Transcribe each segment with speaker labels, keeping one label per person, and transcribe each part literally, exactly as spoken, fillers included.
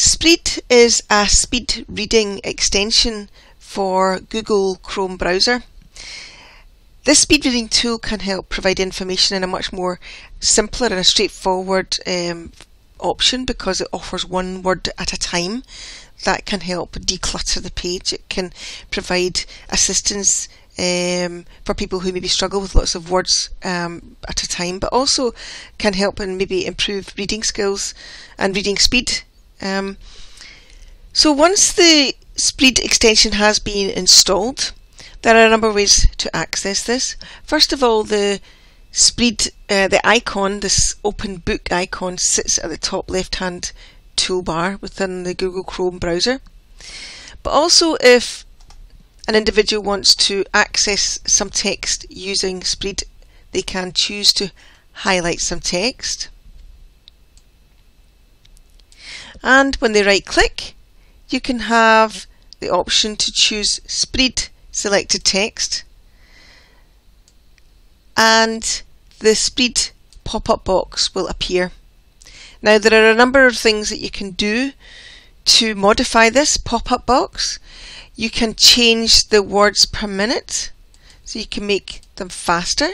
Speaker 1: Speed is a speed reading extension for Google Chrome browser. This speed reading tool can help provide information in a much more simpler and a straightforward um, option because it offers one word at a time. That can help declutter the page. It can provide assistance um, for people who maybe struggle with lots of words um, at a time, but also can help and maybe improve reading skills and reading speed. Um, so once the speed extension has been installed, there are a number of ways to access this. First of all, the speed, uh, the icon, this open book icon, sits at the top left hand toolbar within the Google Chrome browser. But also, if an individual wants to access some text using speed, they can choose to highlight some text. And when they right click, you can have the option to choose speed selected text, and the speed pop-up box will appear. Now, there are a number of things that you can do to modify this pop-up box. You can change the words per minute, so you can make them faster.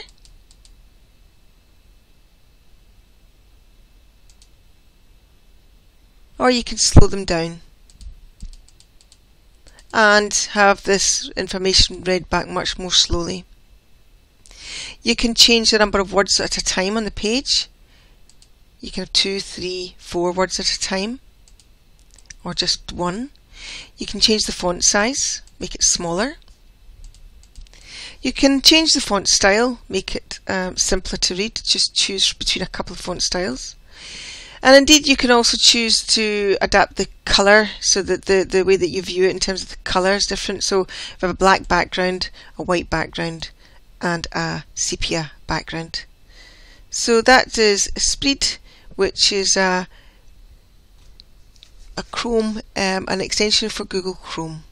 Speaker 1: Or you can slow them down and have this information read back much more slowly. You can change the number of words at a time on the page. You can have two, three, four words at a time, or just one. You can change the font size, make it smaller. You can change the font style, make it um, simpler to read. Just choose between a couple of font styles. And indeed, you can also choose to adapt the colour so that the, the way that you view it in terms of the colour is different. So if you have a black background, a white background, and a sepia background. So that is Speed, which is a, a Chrome, um, an extension for Google Chrome.